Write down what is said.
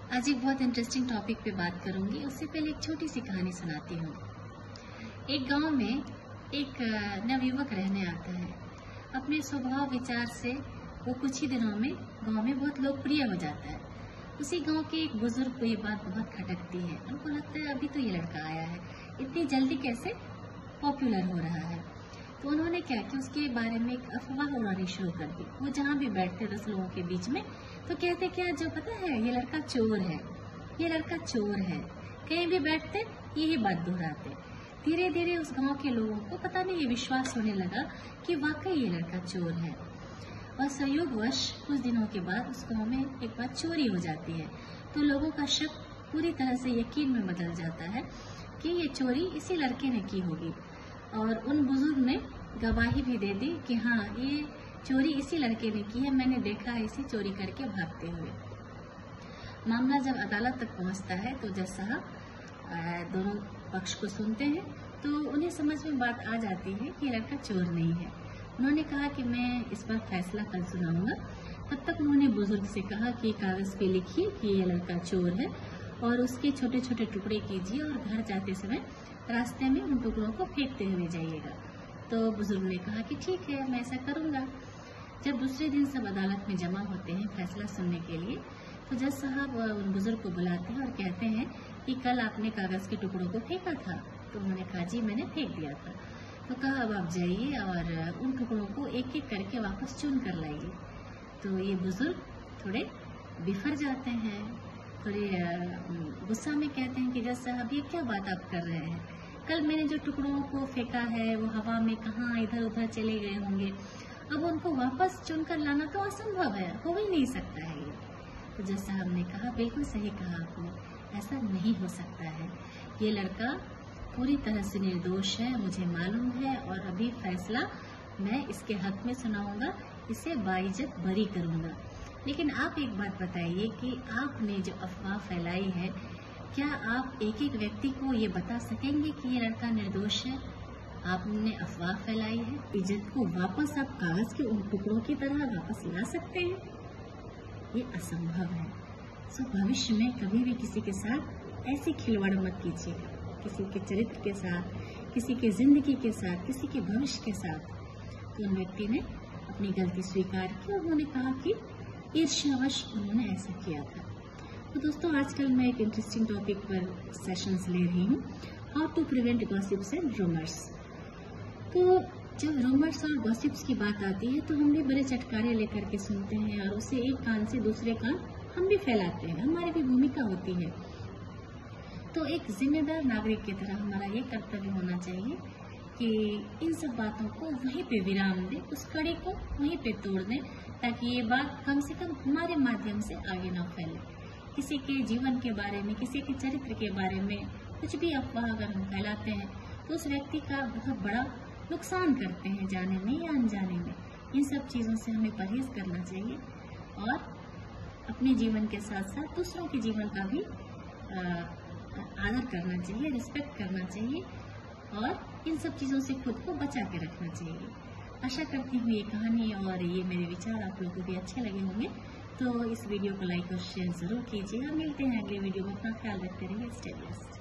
आज एक बहुत इंटरेस्टिंग टॉपिक पे बात करूंगी। उससे पहले एक छोटी सी कहानी सुनाती हूँ। एक गांव में एक नवयुवक रहने आता है। अपने स्वभाव विचार से वो कुछ ही दिनों में गांव में बहुत लोकप्रिय हो जाता है। उसी गांव के एक बुजुर्ग को ये बात बहुत खटकती है। उनको लगता है अभी तो ये लड़का आया है, इतनी जल्दी कैसे पॉपुलर हो रहा है। तो उन्होंने क्या किया, उसके बारे में एक अफवाह उड़ानी शुरू कर दी। वो जहाँ भी बैठते 10 लोगों के बीच में तो कहते क्या, जो पता है ये लड़का चोर है, ये लड़का चोर है। कहीं भी बैठते यही बात दोहराते। धीरे धीरे उस गांव के लोगों को पता नहीं ये विश्वास होने लगा कि वाकई ये लड़का चोर है। और संयोगवश कुछ दिनों के बाद उस गांव में एक बार चोरी हो जाती है। तो लोगों का शक पूरी तरह से यकीन में बदल जाता है कि ये चोरी इसी लड़के ने की होगी। और उन बुजुर्ग ने गवाही भी दे दी कि हाँ, ये चोरी इसी लड़के ने की है, मैंने देखा है इसी चोरी करके भागते हुए। मामला जब अदालत तक पहुंचता है तो जज साहब दोनों पक्ष को सुनते हैं तो उन्हें समझ में बात आ जाती है कि ये लड़का चोर नहीं है। उन्होंने कहा कि मैं इस पर फैसला कल सुनाऊंगा। तब तक उन्होंने बुजुर्ग से कहा कि कागज पे लिखिए कि ये लड़का चोर है और उसके छोटे छोटे टुकड़े कीजिए और घर जाते समय रास्ते में उन टुकड़ों को फेंकते हुए जाइएगा। तो बुजुर्ग ने कहा कि ठीक है, मैं ऐसा करूंगा। जब दूसरे दिन सब अदालत में जमा होते हैं फैसला सुनने के लिए, तो जज साहब उन बुजुर्ग को बुलाते हैं और कहते हैं कि कल आपने कागज के टुकड़ों को फेंका था। तो उन्होंने कहा जी मैंने फेंक दिया था। तो कहा अब आप जाइए और उन टुकड़ों को एक एक करके वापस चुन कर लाइए। तो ये बुजुर्ग थोड़े बिफर जाते हैं, थोड़े गुस्सा में कहते हैं कि जज साहब ये क्या बात आप कर रहे हैं, कल मैंने जो टुकड़ों को फेंका है वो हवा में कहाँ इधर उधर चले गए होंगे, अब उनको वापस चुनकर लाना तो असंभव है, हो ही नहीं सकता है ये। तो जज साहब ने कहा बिल्कुल सही कहा आपने, ऐसा नहीं हो सकता है, ये लड़का पूरी तरह से निर्दोष है, मुझे मालूम है। और अभी फैसला मैं इसके हक में सुनाऊंगा, इसे बाइज्जत बरी करूंगा। लेकिन आप एक बात बताइए कि आपने जो अफवाह फैलाई है, क्या आप एक एक व्यक्ति को ये बता सकेंगे कि ये लड़का निर्दोष है? आपने अफवाह फैलाई है, इज्जत को वापस आप कागज के उन टुकड़ों की तरह वापस ला सकते हैं? ये असंभव है। सो भविष्य में कभी भी किसी के साथ ऐसी खिलवाड़ मत कीजिएगा, किसी के चरित्र के साथ, किसी के जिंदगी के साथ, किसी के भविष्य के साथ। तो उन व्यक्ति ने अपनी गलती स्वीकार की और उन्होंने कहा कि ईर्ष्यावश उन्होंने ऐसा किया था। तो दोस्तों, आजकल मैं एक इंटरेस्टिंग टॉपिक पर सेशंस ले रही हूँ, how to prevent gossips and rumours. तो जब रूमर्स और गॉसिप्स की बात आती है तो हम भी बड़े चटकारे लेकर के सुनते हैं और उसे एक कान से दूसरे कान हम भी फैलाते हैं, हमारी भी भूमिका होती है। तो एक जिम्मेदार नागरिक की तरह हमारा ये कर्तव्य होना चाहिए कि इन सब बातों को वहीं पे विराम दें, उस कड़ी को वहीं पे तोड़ दें, ताकि ये बात कम से कम हमारे माध्यम से आगे ना फैले। किसी के जीवन के बारे में, किसी के चरित्र के बारे में कुछ भी अफवाह अगर हम फैलाते हैं तो उस व्यक्ति का बहुत बड़ा नुकसान करते हैं, जाने में या अनजाने में। इन सब चीज़ों से हमें परहेज करना चाहिए और अपने जीवन के साथ साथ दूसरों के जीवन का भी आदर करना चाहिए, रिस्पेक्ट करना चाहिए और इन सब चीज़ों से खुद को बचा के रखना चाहिए। आशा करती हूँ ये कहानी और ये मेरे विचार आप लोगों को भी अच्छे लगे होंगे। तो इस वीडियो को लाइक और शेयर जरूर कीजिएगा। मिलते हैं अगले वीडियो में, अपना ख्याल रखते रहिए। Stay blessed.